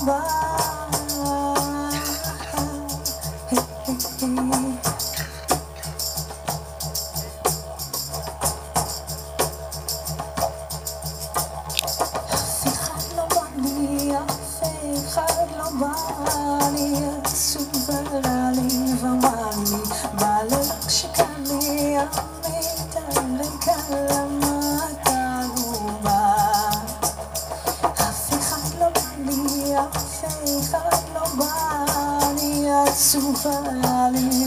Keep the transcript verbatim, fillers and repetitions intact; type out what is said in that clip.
בא. אף אחד לא בא לי, אף אחד לא בא לי, עצובה לי ואמר לי, בלילה כשקר לי, עמית הרקע למה אתה לא בא. אף אחד לא בא לי, אף אחד לא בא לי, עצובה לי